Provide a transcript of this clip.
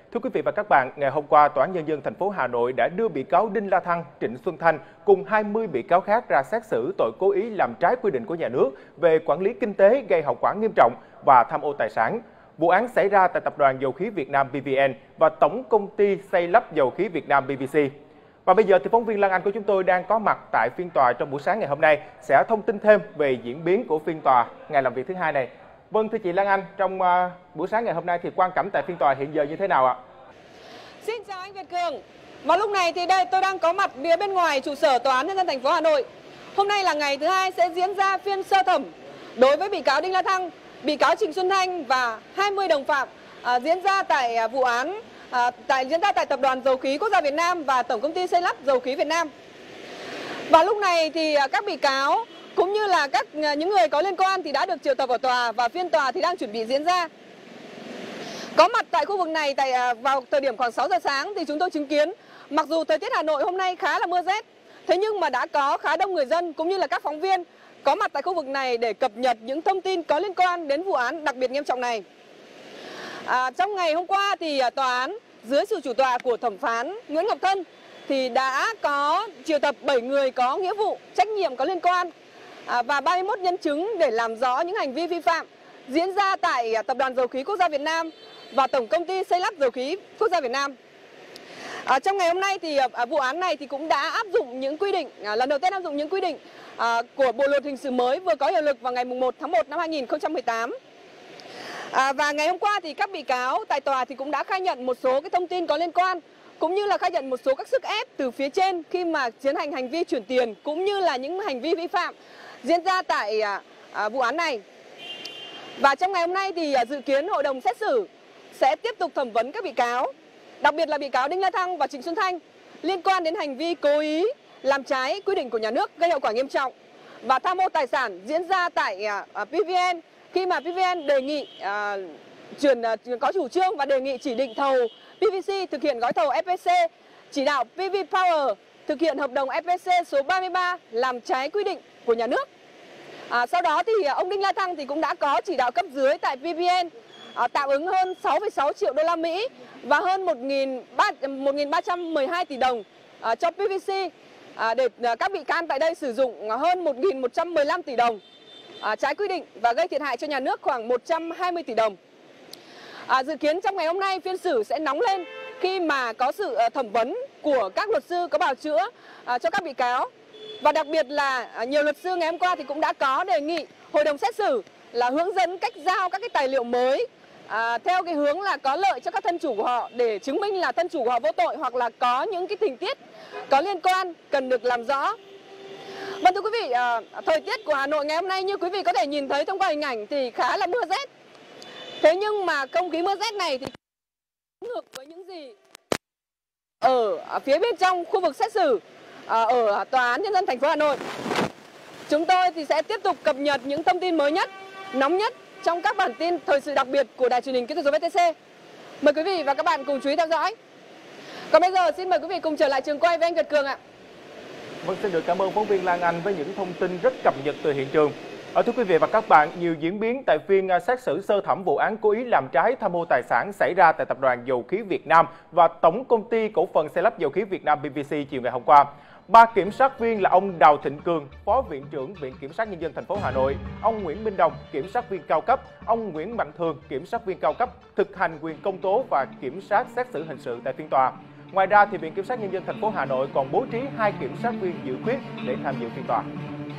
Thưa quý vị và các bạn, ngày hôm qua, Tòa án Nhân dân thành phố Hà Nội đã đưa bị cáo Đinh La Thăng, Trịnh Xuân Thanh cùng 20 bị cáo khác ra xét xử tội cố ý làm trái quy định của nhà nước về quản lý kinh tế gây hậu quả nghiêm trọng và tham ô tài sản. Vụ án xảy ra tại Tập đoàn Dầu khí Việt Nam PVN và Tổng công ty xây lắp dầu khí Việt Nam PVC. Và bây giờ thì phóng viên Lan Anh của chúng tôi đang có mặt tại phiên tòa trong buổi sáng ngày hôm nay sẽ thông tin thêm về diễn biến của phiên tòa ngày làm việc thứ hai này. Vâng, thưa chị Lan Anh, trong buổi sáng ngày hôm nay thì quan cảnh tại phiên tòa hiện giờ như thế nào ạ? Xin chào anh Việt Cường. Vào lúc này thì đây tôi đang có mặt phía bên ngoài trụ sở Tòa án Nhân dân thành phố Hà Nội. Hôm nay là ngày thứ hai sẽ diễn ra phiên sơ thẩm đối với bị cáo Đinh La Thăng, bị cáo Trịnh Xuân Thanh và 20 đồng phạm diễn ra tại vụ án diễn ra tại Tập đoàn Dầu khí Quốc gia Việt Nam và Tổng công ty xây lắp dầu khí Việt Nam. Và lúc này thì các bị cáo cũng như là những người có liên quan thì đã được triệu tập ở tòa và phiên tòa thì đang chuẩn bị diễn ra. Có mặt tại khu vực này vào thời điểm khoảng 6 giờ sáng thì chúng tôi chứng kiến mặc dù thời tiết Hà Nội hôm nay khá là mưa rét, thế nhưng mà đã có khá đông người dân cũng như là các phóng viên có mặt tại khu vực này để cập nhật những thông tin có liên quan đến vụ án đặc biệt nghiêm trọng này. Trong ngày hôm qua thì tòa án dưới sự chủ tọa của thẩm phán Nguyễn Ngọc Thân thì đã có triệu tập 7 người có nghĩa vụ, trách nhiệm có liên quan và 31 nhân chứng để làm rõ những hành vi vi phạm diễn ra tại Tập đoàn Dầu khí Quốc gia Việt Nam và Tổng công ty xây lắp dầu khí Quốc gia Việt Nam. Trong ngày hôm nay thì vụ án này thì cũng đã áp dụng những quy định, lần đầu tiên áp dụng những quy định của Bộ luật hình sự mới vừa có hiệu lực vào ngày 1 tháng 1 năm 2018. Và ngày hôm qua thì các bị cáo tại tòa thì cũng đã khai nhận một số cái thông tin có liên quan cũng như là khai nhận một số các sức ép từ phía trên khi mà tiến hành hành vi chuyển tiền cũng như là những hành vi vi phạm diễn ra tại vụ án này. Và trong ngày hôm nay thì dự kiến hội đồng xét xử sẽ tiếp tục thẩm vấn các bị cáo, đặc biệt là bị cáo Đinh La Thăng và Trịnh Xuân Thanh liên quan đến hành vi cố ý làm trái quy định của nhà nước gây hậu quả nghiêm trọng và tham ô tài sản diễn ra tại PVN khi mà PVN đề nghị có chủ trương và đề nghị chỉ định thầu PVC thực hiện gói thầu FPC, chỉ đạo PV Power thực hiện hợp đồng FPC số 33 làm trái quy định của nhà nước. Sau đó thì ông Đinh La Thăng thì cũng đã có chỉ đạo cấp dưới tại PVN tạm ứng hơn 6,6 triệu đô la Mỹ và hơn 1.312 tỷ đồng cho PVC để các bị can tại đây sử dụng hơn 1.115 tỷ đồng trái quy định và gây thiệt hại cho nhà nước khoảng 120 tỷ đồng. Dự kiến trong ngày hôm nay phiên xử sẽ nóng lên khi mà có sự thẩm vấn của các luật sư có bào chữa cho các bị cáo. Và đặc biệt là nhiều luật sư ngày hôm qua thì cũng đã có đề nghị hội đồng xét xử là hướng dẫn cách giao các cái tài liệu mới theo cái hướng là có lợi cho các thân chủ của họ để chứng minh là thân chủ của họ vô tội hoặc là có những cái tình tiết có liên quan cần được làm rõ. Vâng, thưa quý vị, thời tiết của Hà Nội ngày hôm nay như quý vị có thể nhìn thấy thông qua hình ảnh thì khá là mưa rét. Thế nhưng mà không khí mưa rét này thì ngược với những gì ở phía bên trong khu vực xét xử ở Tòa án Nhân dân thành phố Hà Nội. Chúng tôi thì sẽ tiếp tục cập nhật những thông tin mới nhất, nóng nhất trong các bản tin thời sự đặc biệt của Đài Truyền hình Kỹ thuật số VTC. Mời quý vị và các bạn cùng chú ý theo dõi. Còn bây giờ xin mời quý vị cùng trở lại trường quay với anh Việt Cường ạ. Vâng, xin được cảm ơn phóng viên Lan Anh với những thông tin rất cập nhật từ hiện trường. Thưa quý vị và các bạn, nhiều diễn biến tại phiên xét xử sơ thẩm vụ án cố ý làm trái tham ô tài sản xảy ra tại Tập đoàn Dầu khí Việt Nam và Tổng công ty cổ phần xây lắp dầu khí Việt Nam PVC chiều ngày hôm qua. 3 kiểm sát viên là ông Đào Thịnh Cường, Phó Viện trưởng Viện Kiểm sát Nhân dân thành phố Hà Nội, ông Nguyễn Minh Đồng, Kiểm sát viên cao cấp, ông Nguyễn Mạnh Thường, Kiểm sát viên cao cấp, thực hành quyền công tố và kiểm sát xét xử hình sự tại phiên tòa. Ngoài ra thì Viện Kiểm sát Nhân dân thành phố Hà Nội còn bố trí 2 kiểm sát viên dự khuyết để tham dự phiên tòa.